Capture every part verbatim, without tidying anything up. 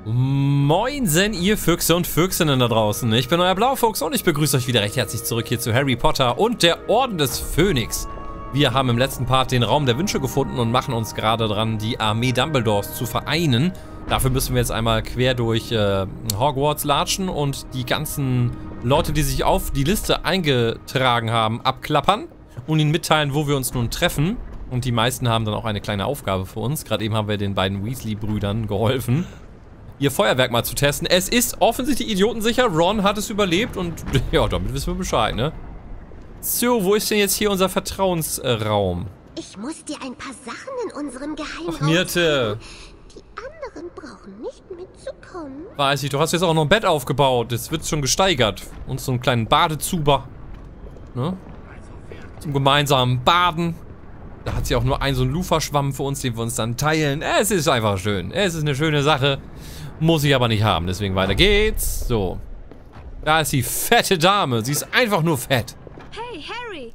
Moinsen, ihr Füchse und Füchsinnen da draußen. Ich bin euer Blaufuchs und ich begrüße euch wieder recht herzlich zurück hier zu Harry Potter und der Orden des Phönix. Wir haben im letzten Part den Raum der Wünsche gefunden und machen uns gerade dran, die Armee Dumbledores zu vereinen. Dafür müssen wir jetzt einmal quer durch äh, Hogwarts latschen und die ganzen Leute, die sich auf die Liste eingetragen haben, abklappern und ihnen mitteilen, wo wir uns nun treffen. Und die meisten haben dann auch eine kleine Aufgabe für uns. Gerade eben haben wir den beiden Weasley-Brüdern geholfen, ihr Feuerwerk mal zu testen. Es ist offensichtlich idiotensicher. Ron hat es überlebt und ja, damit wissen wir Bescheid, ne? So, wo ist denn jetzt hier unser Vertrauensraum? Ich muss dir ein paar Sachen in unserem Geheimraum Ach, Mirte. zeigen. Die anderen brauchen nicht mitzukommen. Weiß ich, du hast jetzt auch noch ein Bett aufgebaut. Das wird schon gesteigert. Und so einen kleinen Badezuber. Ne? Zum gemeinsamen Baden. Da hat sie auch nur einen so einen Luferschwamm für uns, den wir uns dann teilen. Es ist einfach schön. Es ist eine schöne Sache. Muss ich aber nicht haben, deswegen weiter geht's. So. Da ist die fette Dame. Sie ist einfach nur fett. Hey, Harry!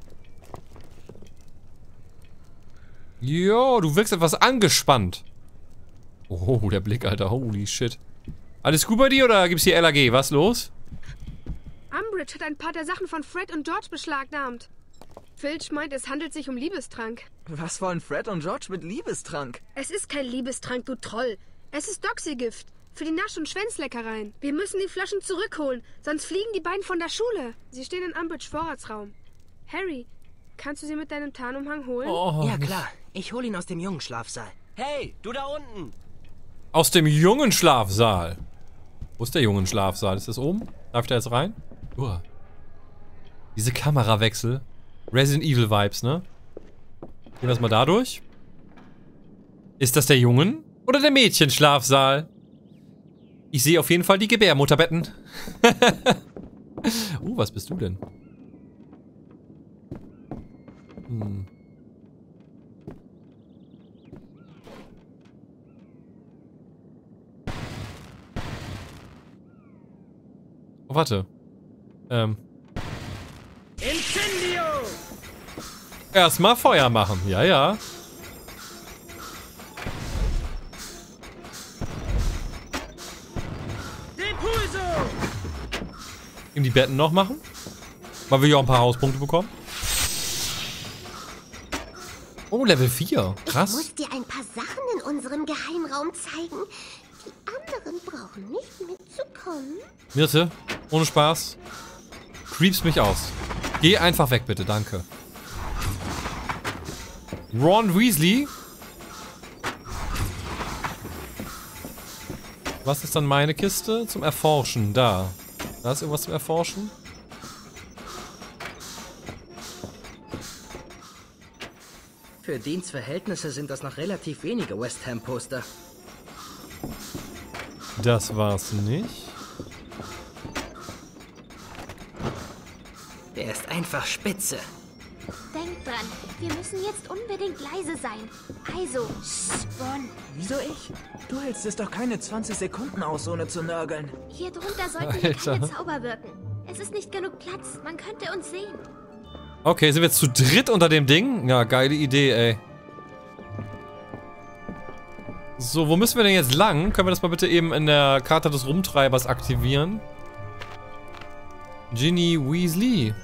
Jo, du wirkst etwas angespannt. Oh, der Blick, Alter. Holy shit. Alles gut bei dir oder gibt's hier L A G? Was los? Umbridge hat ein paar der Sachen von Fred und George beschlagnahmt. Filch meint, es handelt sich um Liebestrank. Was wollen Fred und George mit Liebestrank? Es ist kein Liebestrank, du Troll. Es ist Doxygift. Für die Nasch- und Schwänzleckereien. Wir müssen die Flaschen zurückholen, sonst fliegen die beiden von der Schule. Sie stehen in Umbridge Vorratsraum. Harry, kannst du sie mit deinem Tarnumhang holen? Oh, Ja klar, ich hole ihn aus dem jungen Schlafsaal. Hey, du da unten! aus dem jungen Schlafsaal. Wo ist der jungen Schlafsaal? Ist das oben? Darf ich da jetzt rein? Uah. Diese Kamerawechsel. Resident Evil Vibes, ne? Gehen wir erstmal da durch. Ist das der Jungen- oder der Mädchenschlafsaal? Ich sehe auf jeden Fall die Gebärmutterbetten. uh, was bist du denn? Hm. Oh, warte. Ähm. Incendio! Erstmal Feuer machen. Ja, ja. Depulso! Ihm die Betten noch machen? Weil wir ja auch ein paar Hauspunkte bekommen. Oh, Level vier. Krass. Ich muss dir ein paar Sachen in unserem Geheimraum zeigen. Die anderen brauchen nicht mitzukommen. Mirte, ohne Spaß. Creeps mich aus. Geh einfach weg, bitte. Danke. Ron Weasley. Was ist dann meine Kiste? Zum Erforschen. Da. Da ist irgendwas zum Erforschen. Für Dienstverhältnisse sind das noch relativ wenige West Ham Poster. Das war's nicht. Der ist einfach spitze. Denk dran, wir müssen jetzt unbedingt leise sein. Also, Sch, Ron, Wieso ich? Du hältst es doch keine zwanzig Sekunden aus, ohne zu nörgeln. hier drunter sollten hier Alter. keine Zauber wirken. Es ist nicht genug Platz, man könnte uns sehen. Okay, sind wir jetzt zu dritt unter dem Ding? Ja, geile Idee, ey. So, wo müssen wir denn jetzt lang? Können wir das mal bitte eben in der Karte des Rumtreibers aktivieren? Ginny Weasley.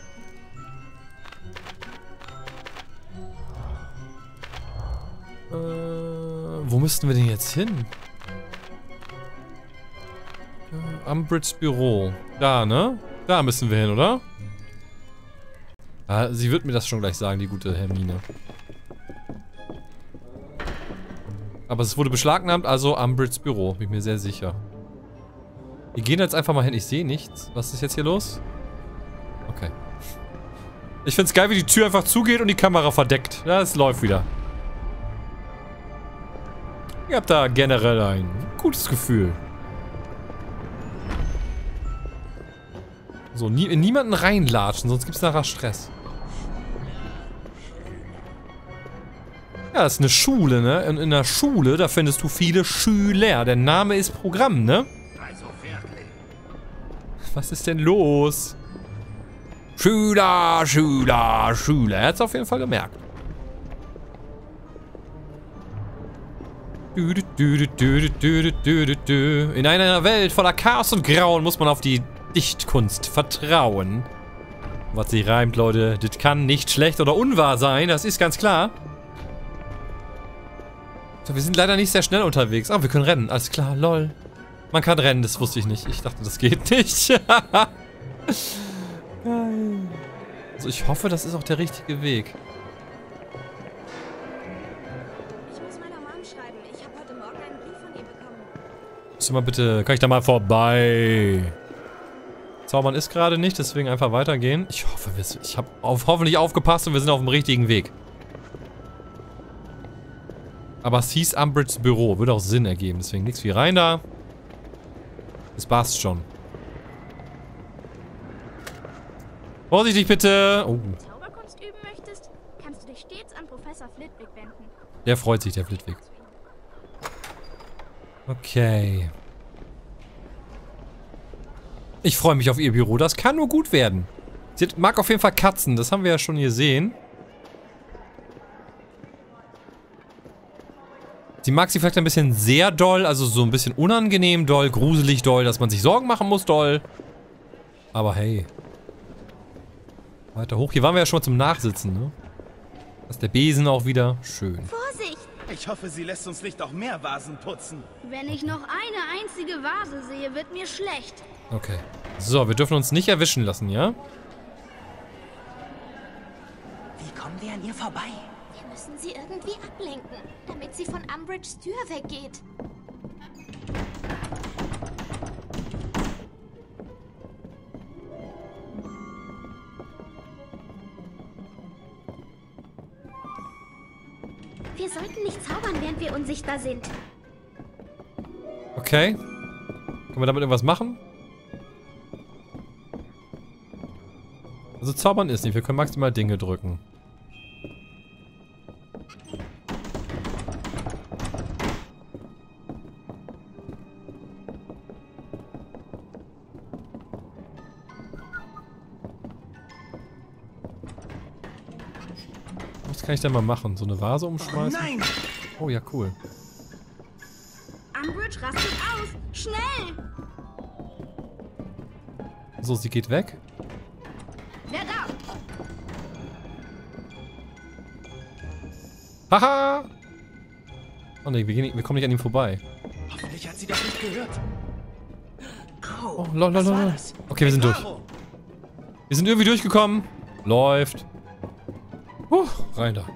Äh, wo müssten wir denn jetzt hin? Äh, Umbridge Büro. Da, ne? Da müssen wir hin, oder? Ah, sie wird mir das schon gleich sagen, die gute Hermine. Aber es wurde beschlagnahmt, also Umbridge Büro. Bin ich mir sehr sicher. Wir gehen jetzt einfach mal hin. Ich sehe nichts. Was ist jetzt hier los? Okay. Ich find's geil, wie die Tür einfach zugeht und die Kamera verdeckt. Ja, es läuft wieder. Ihr habt da generell ein gutes Gefühl. So, nie, in niemanden reinlatschen, sonst gibt's nachher Stress. Ja, das ist eine Schule, ne? Und in der Schule, da findest du viele Schüler. Der Name ist Programm, ne? Was ist denn los? Schüler, Schüler, Schüler. Er hat's auf jeden Fall gemerkt. Du, du, du, du, du, du, du, du. In einer Welt voller Chaos und Grauen muss man auf die Dichtkunst vertrauen. Was sie reimt, Leute, das kann nicht schlecht oder unwahr sein, das ist ganz klar. So, wir sind leider nicht sehr schnell unterwegs. Ah, wir können rennen, alles klar, lol. Man kann rennen, das wusste ich nicht. Ich dachte, das geht nicht. Geil. Also ich hoffe, das ist auch der richtige Weg. Ich muss meiner Mom schreiben. Ich habe heute Morgen einen Brief von ihr bekommen. Müsst ihr mal bitte, kann ich da mal vorbei? Zaubern ist gerade nicht, deswegen einfach weitergehen. Ich hoffe, wir, ich habe auf, hoffentlich aufgepasst und wir sind auf dem richtigen Weg. Aber es hieß Umbridge's Büro. Würde auch Sinn ergeben. Deswegen nichts wie rein da. Das passt schon. Vorsichtig bitte. Oh. Zauberkunst üben möchtest, kannst du dich stets an Professor Flitwick wenden. Der freut sich, der Flitwick. Okay. Ich freue mich auf ihr Büro. Das kann nur gut werden. Sie hat, mag auf jeden Fall Katzen. Das haben wir ja schon gesehen. Sie mag sie vielleicht ein bisschen sehr doll. Also so ein bisschen unangenehm doll, gruselig doll, dass man sich Sorgen machen muss doll. Aber hey. Weiter hoch. Hier waren wir ja schon mal zum Nachsitzen, ne? Da ist der Besen auch wieder. Schön. Vorsicht! Ich hoffe, sie lässt uns nicht auch mehr Vasen putzen. Wenn ich noch eine einzige Vase sehe, wird mir schlecht. Okay. So, wir dürfen uns nicht erwischen lassen, ja? Wie kommen wir an ihr vorbei? Wir müssen sie irgendwie ablenken, damit sie von Umbridge's Tür weggeht. Wir sollten nicht zaubern, während wir unsichtbar sind. Okay. Können wir damit irgendwas machen? Also zaubern ist nicht. Wir können maximal Dinge drücken. Was kann ich denn mal machen? So eine Vase umschmeißen? Oh nein! Oh ja, cool. Umbridge rastet aus! Schnell! So, sie geht weg. Wer da? Haha! Oh ne, wir, gehen nicht- wir kommen nicht an ihm vorbei. Hoffentlich hat sie das nicht gehört. Oh, Oh, lol, lol, was war lol. das? Okay, wir sind durch. Bravo. Wir sind irgendwie durchgekommen. Läuft. Huh, rein da.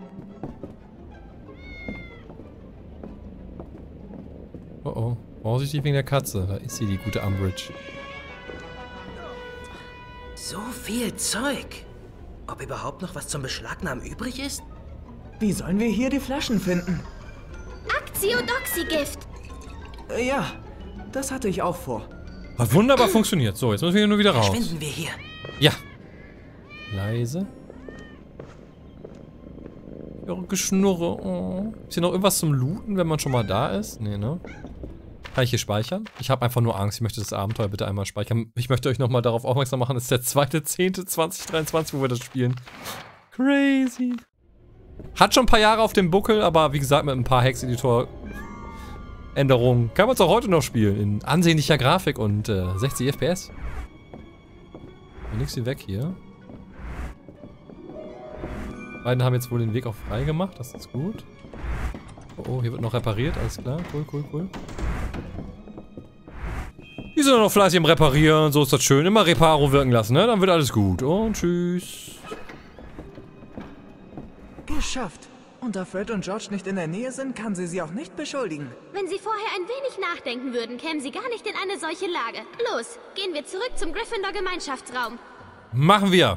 Oh oh. Vorsichtig wegen der Katze. Da ist sie, die gute Umbridge. So viel Zeug. Ob überhaupt noch was zum Beschlagnahmen übrig ist? Wie sollen wir hier die Flaschen finden? Actiodoxigift! Äh, ja, das hatte ich auch vor. Hat wunderbar funktioniert. So, jetzt müssen wir hier nur wieder raus. Verschwinden wir hier. Ja. Leise. Ja, Geschnurre. Oh. Ist hier noch irgendwas zum Looten, wenn man schon mal da ist? Nee, ne? Kann ich hier speichern? Ich habe einfach nur Angst. Ich möchte das Abenteuer bitte einmal speichern. Ich möchte euch nochmal darauf aufmerksam machen, es ist der zweite zehnte zweitausenddreiundzwanzig, wo wir das spielen. Crazy. Hat schon ein paar Jahre auf dem Buckel, aber wie gesagt, mit ein paar Hex-Editor-Änderungen kann man es auch heute noch spielen. In ansehnlicher Grafik und äh, sechzig F P S. Nix wie weg hier. Beiden haben jetzt wohl den Weg auch frei gemacht, das ist gut. Oh, oh, hier wird noch repariert, alles klar. Cool, cool, cool. Die sind noch fleißig im Reparieren, so ist das schön. Immer Reparo wirken lassen, ne? Dann wird alles gut. Und tschüss. Geschafft. Und da Fred und George nicht in der Nähe sind, kann sie sie auch nicht beschuldigen. Wenn sie vorher ein wenig nachdenken würden, kämen sie gar nicht in eine solche Lage. Los, gehen wir zurück zum Gryffindor-Gemeinschaftsraum. Machen wir.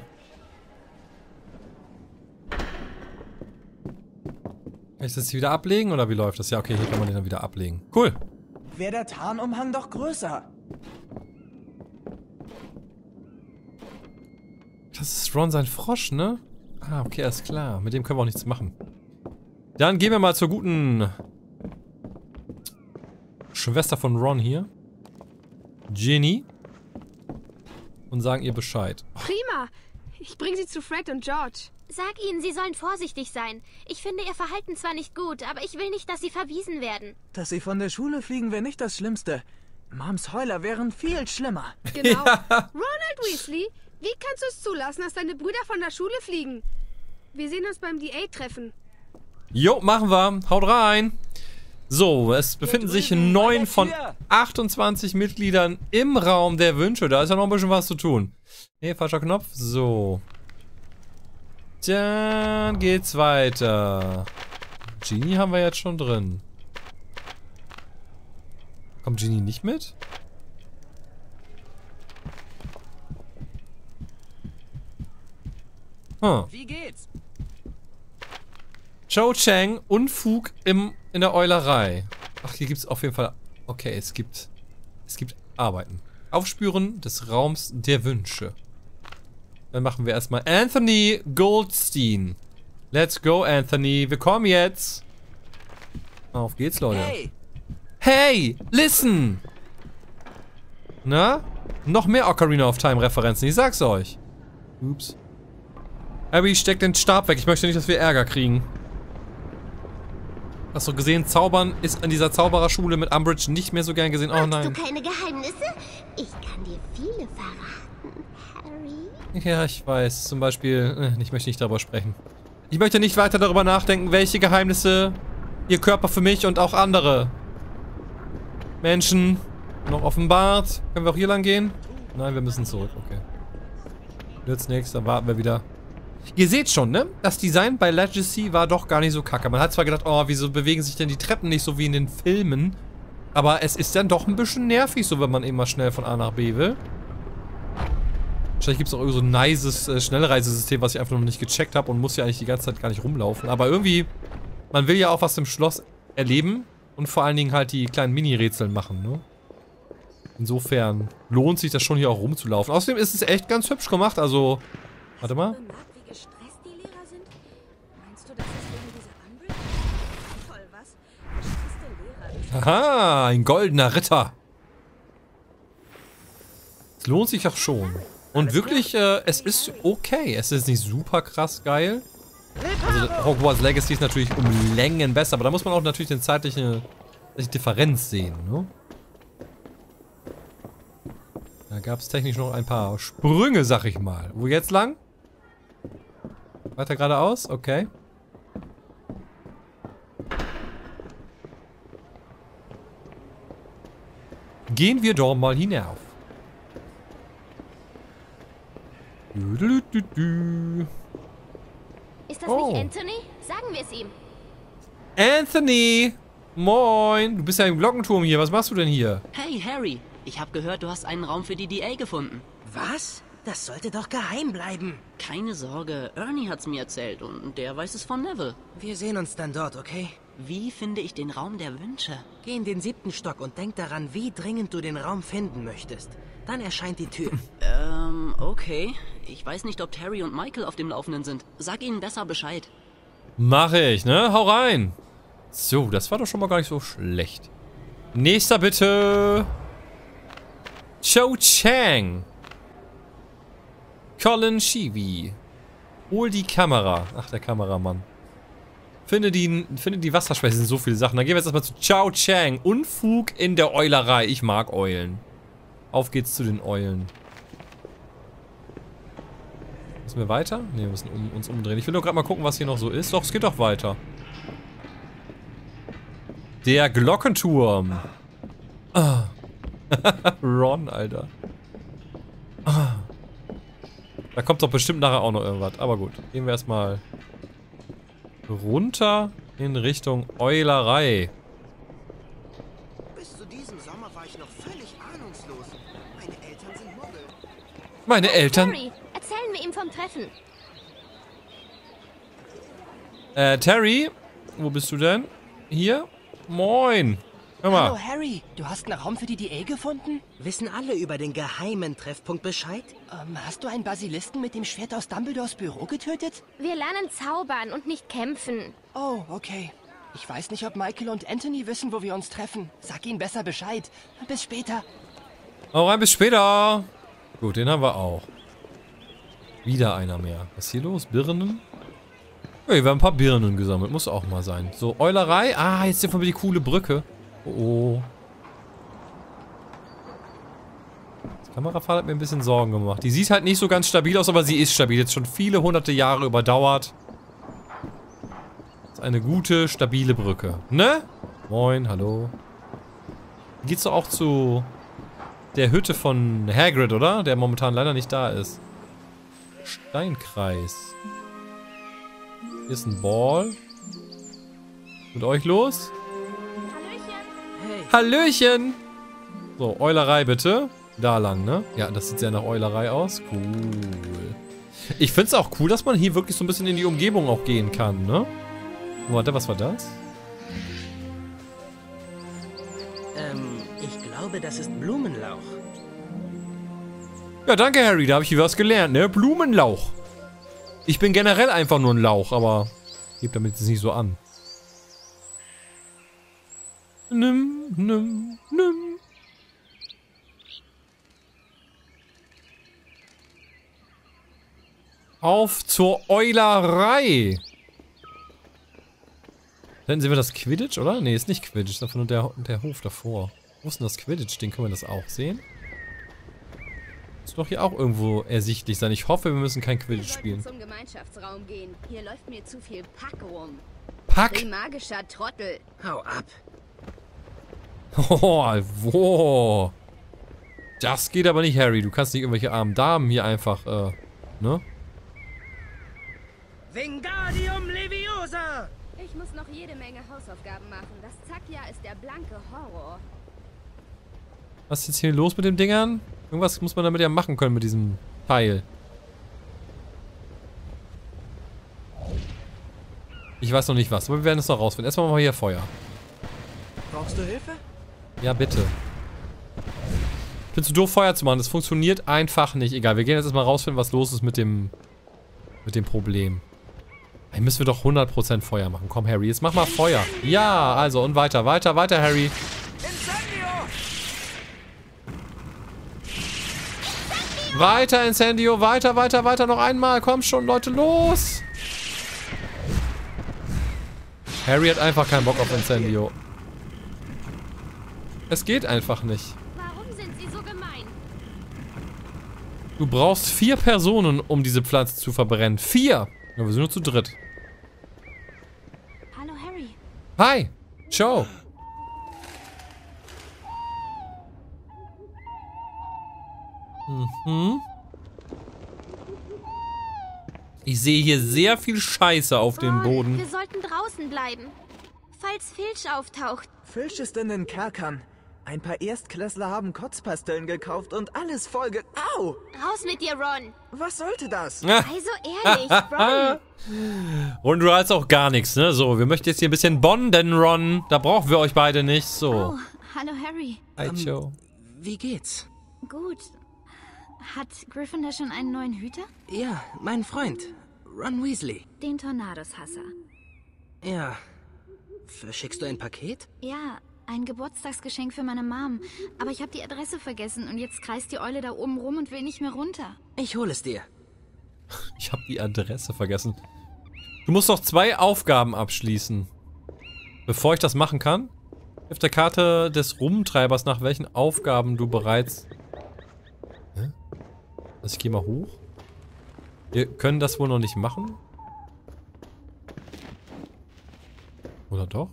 Kann ich das wieder ablegen oder wie läuft das? Ja, okay, hier kann man den dann wieder ablegen. Cool. Wäre der Tarnumhang doch größer. Das ist Ron sein Frosch, ne? Ah, okay, alles klar. Mit dem können wir auch nichts machen. Dann gehen wir mal zur guten Schwester von Ron hier. Ginny. Und sagen ihr Bescheid. Prima. Ich bringe sie zu Fred und George. Sag ihnen, sie sollen vorsichtig sein. Ich finde ihr Verhalten zwar nicht gut, aber ich will nicht, dass sie verwiesen werden. Dass sie von der Schule fliegen, wäre nicht das Schlimmste. Moms Heuler wären viel schlimmer. Genau. Ronald Weasley, wie kannst du es zulassen, dass deine Brüder von der Schule fliegen? Wir sehen uns beim D A-Treffen. Jo, machen wir. Haut rein. So, es befinden sich neun von achtundzwanzig Mitgliedern im Raum der Wünsche. Da ist ja noch ein bisschen was zu tun. Nee, falscher Knopf. So. Dann geht's weiter. Genie haben wir jetzt schon drin. Kommt Genie nicht mit? Hm. Wie geht's? Cho Chang, Unfug im, in der Eulerei. Ach, hier gibt es auf jeden Fall... Okay, es gibt... Es gibt Arbeiten. Aufspüren des Raums der Wünsche. Dann machen wir erstmal Anthony Goldstein. Let's go, Anthony. Wir kommen jetzt. Auf geht's, Leute. Hey! Hey! Listen! Na? Noch mehr Ocarina of Time Referenzen, ich sag's euch. Ups. Harry, steck den Stab weg. Ich möchte nicht, dass wir Ärger kriegen. Hast du gesehen, Zaubern ist an dieser Zaubererschule mit Umbridge nicht mehr so gern gesehen. Oh nein. Hast du keine Geheimnisse? Ich kann dir viele verraten, Harry. Ja, ich weiß. Zum Beispiel, ich möchte nicht darüber sprechen. Ich möchte nicht weiter darüber nachdenken, welche Geheimnisse ihr Körper für mich und auch andere Menschen noch offenbart. Können wir auch hier lang gehen? Nein, wir müssen zurück. Okay. Jetzt nichts, dann warten wir wieder. Ihr seht schon, ne? Das Design bei Legacy war doch gar nicht so kacke. Man hat zwar gedacht, oh, wieso bewegen sich denn die Treppen nicht so wie in den Filmen? Aber es ist dann doch ein bisschen nervig, so wenn man eben mal schnell von A nach B will. Wahrscheinlich gibt es auch irgendwie so ein nices äh, Schnellreisesystem, was ich einfach noch nicht gecheckt habe und muss ja eigentlich die ganze Zeit gar nicht rumlaufen. Aber irgendwie, man will ja auch was im Schloss erleben und vor allen Dingen halt die kleinen Mini-Rätsel machen, ne? Insofern lohnt sich das schon hier auch rumzulaufen. Außerdem ist es echt ganz hübsch gemacht, also... Warte mal. Wie gestresst die Lehrer sind? Meinst du, das ist wegen dieser Umbridge? Toll, was? Gestresste Lehrer. Aha, ein goldener Ritter. Es lohnt sich auch schon. Und wirklich, äh, es ist okay. Es ist nicht super krass geil. Also Hogwarts Legacy ist natürlich um Längen besser, aber da muss man auch natürlich eine zeitliche, zeitliche Differenz sehen, ne? Da gab es technisch noch ein paar Sprünge, sag ich mal. Wo jetzt lang? Weiter geradeaus? Okay. Gehen wir doch mal hinauf. Du, du, du. Ist das Oh. nicht Anthony? Sagen wir es ihm. Anthony! Moin! Du bist ja im Glockenturm hier. Was machst du denn hier? Hey, Harry. Ich habe gehört, du hast einen Raum für die D A gefunden. Was? Das sollte doch geheim bleiben. Keine Sorge, Ernie hat's mir erzählt und der weiß es von Neville. Wir sehen uns dann dort, okay? Wie finde ich den Raum der Wünsche? Geh in den siebten Stock und denk daran, wie dringend du den Raum finden möchtest. Dann erscheint die Tür. Ähm, okay. Ich weiß nicht, ob Harry und Michael auf dem Laufenden sind. Sag ihnen besser Bescheid. Mach ich, ne? Hau rein! So, das war doch schon mal gar nicht so schlecht. Nächster bitte! Cho Chang. Colin Shivi. Hol die Kamera. Ach, der Kameramann. Finde die, finde die Wasserschwäche, sind so viele Sachen. Dann gehen wir jetzt erstmal zu Cho Chang. Unfug in der Eulerei. Ich mag Eulen. Auf geht's zu den Eulen. Müssen wir weiter? Ne, wir müssen um, uns umdrehen. Ich will nur gerade mal gucken, was hier noch so ist. Doch, es geht doch weiter. Der Glockenturm. Ah. Ron, Alter. Ah. Da kommt doch bestimmt nachher auch noch irgendwas. Aber gut, gehen wir erstmal runter in Richtung Eulerei. Bis zu diesem Sommer war ich noch völlig ahnungslos. Meine Eltern sind Muggel. Meine Eltern... Harry, erzählen wir ihm vom Treffen. Äh, Terry, wo bist du denn? Hier? Moin. Hör mal. Hallo Harry, du hast einen Raum für die D A gefunden? Wissen alle über den geheimen Treffpunkt Bescheid? Ähm, hast du einen Basilisken mit dem Schwert aus Dumbledores Büro getötet? Wir lernen zaubern und nicht kämpfen. Oh, okay. Ich weiß nicht, ob Michael und Anthony wissen, wo wir uns treffen. Sag ihnen besser Bescheid. Bis später. Hau rein, bis später. Gut, den haben wir auch. Wieder einer mehr. Was ist hier los? Birnen? Ja, hier werden ein paar Birnen gesammelt. Muss auch mal sein. So, Eulerei. Ah, jetzt sind wir die coole Brücke. Oh. Die Kamerafahrt hat mir ein bisschen Sorgen gemacht. Die sieht halt nicht so ganz stabil aus, aber sie ist stabil. Jetzt schon viele hunderte Jahre überdauert. Das ist eine gute, stabile Brücke. Ne? Moin, hallo. Geht's doch auch zu der Hütte von Hagrid, oder? Der momentan leider nicht da ist. Steinkreis. Hier ist ein Ball. Mit euch los? Hallöchen. Hallöchen! So, Eulerei bitte. Da lang, ne? Ja, das sieht sehr nach Eulerei aus. Cool. Ich find's auch cool, dass man hier wirklich so ein bisschen in die Umgebung auch gehen kann, ne? Warte, was war das? Ähm, ich glaube, das ist Blumenlauch. Ja, danke, Harry. Da habe ich was gelernt, ne? Blumenlauch. Ich bin generell einfach nur ein Lauch, aber gebt damit es nicht so an. Nimm, nimm, nimm. Auf zur Eulerei. Dann sehen wir das Quidditch, oder? Ne, ist nicht Quidditch, ist einfach nur der, der Hof davor. Wo ist denn das Quidditch? Den können wir das auch sehen. Muss doch hier auch irgendwo ersichtlich sein. Ich hoffe, wir müssen kein Quidditch spielen. Zum Gemeinschaftsraum gehen. Hier läuft mir zu viel Pack rum. Pack? Ein magischer Trottel. Hau ab. Oh, wo? Das geht aber nicht, Harry. Du kannst nicht irgendwelche armen Damen hier einfach, äh, ne? Wingardium Leviosa! Ich muss noch jede Menge Hausaufgaben machen. Das Zackjahr ist der blanke Horror. Was ist jetzt hier los mit den Dingern? Irgendwas muss man damit ja machen können mit diesem Teil. Ich weiß noch nicht was, aber wir werden es noch rausfinden. Erstmal machen wir hier Feuer. Brauchst du Hilfe? Ja, bitte. Ich bin zu doof, Feuer zu machen. Das funktioniert einfach nicht. Egal, wir gehen jetzt erstmal rausfinden, was los ist mit dem mit dem Problem. Hier müssen wir doch hundert Prozent Feuer machen. Komm, Harry, jetzt mach mal Feuer. Ja, also und weiter, weiter, weiter, Harry. Weiter, Incendio, weiter, weiter, weiter, noch einmal. Komm schon, Leute, los. Harry hat einfach keinen Bock auf Incendio. Es geht einfach nicht. Warum sind sie so gemein? Du brauchst vier Personen, um diese Pflanze zu verbrennen. Vier! Ja, wir sind nur zu dritt. Hallo, Harry. Hi! Joe! Mhm. Ich sehe hier sehr viel Scheiße auf dem Boden. Wir sollten draußen bleiben. Falls Filch auftaucht. Filch ist in den Kerkern. Ein paar Erstklässler haben Kotzpastillen gekauft und alles voll ge... Au! Raus mit dir, Ron. Was sollte das? Also ehrlich, Ron. Und du hast auch gar nichts, ne? So, wir möchten jetzt hier ein bisschen bonden, Ron. Da brauchen wir euch beide nicht. So. Oh, hallo, Harry. Hi, Ähm, Joe. Wie geht's? Gut. Hat Gryffindor schon einen neuen Hüter? Ja, mein Freund. Ron Weasley. Den Tornados-Hasser. Ja. Verschickst du ein Paket? Ja, ein Geburtstagsgeschenk für meine Mom. Aber ich habe die Adresse vergessen und jetzt kreist die Eule da oben rum und will nicht mehr runter. Ich hole es dir. Ich habe die Adresse vergessen. Du musst noch zwei Aufgaben abschließen. Bevor ich das machen kann, auf der Karte des Rumtreibers, nach welchen Aufgaben du bereits... Hä? Also ich gehe mal hoch. Wir können das wohl noch nicht machen. Oder doch?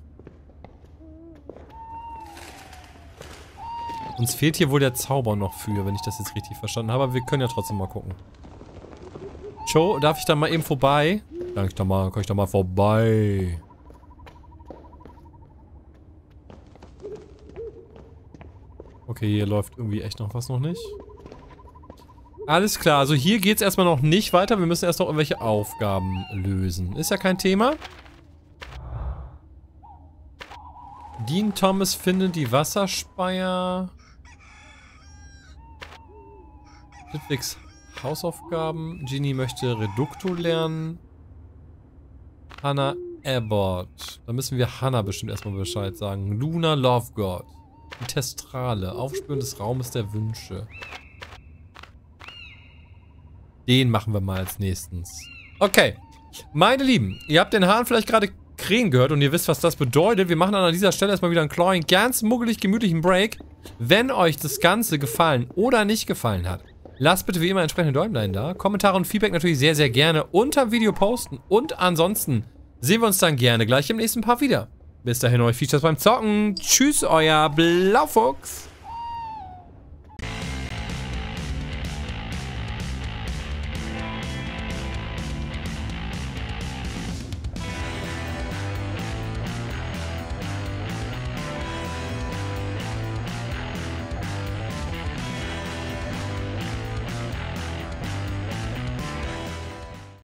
Uns fehlt hier wohl der Zauber noch für, wenn ich das jetzt richtig verstanden habe. Aber wir können ja trotzdem mal gucken. Joe, darf ich da mal eben vorbei? Kann ich da mal, kann ich da mal vorbei? Okay, hier läuft irgendwie echt noch was noch nicht. Alles klar, also hier geht es erstmal noch nicht weiter. Wir müssen erst noch irgendwelche Aufgaben lösen. Ist ja kein Thema. Dean Thomas findet die Wasserspeier. Flitwigs Hausaufgaben. Ginny möchte Reducto lernen. Hannah Abbott. Da müssen wir Hannah bestimmt erstmal Bescheid sagen. Luna Lovegood. Die Testrale. Aufspüren des Raumes der Wünsche. Den machen wir mal als nächstes. Okay. Meine Lieben, ihr habt den Hahn vielleicht gerade krähen gehört und ihr wisst, was das bedeutet. Wir machen dann an dieser Stelle erstmal wieder einen kleinen, ganz muggelig, gemütlichen Break. Wenn euch das Ganze gefallen oder nicht gefallen hat, lasst bitte wie immer entsprechende Däumlein da. Kommentare und Feedback natürlich sehr, sehr gerne unter dem Video posten. Und ansonsten sehen wir uns dann gerne gleich im nächsten Part wieder. Bis dahin euch Features beim Zocken. Tschüss, euer Blaufuchs.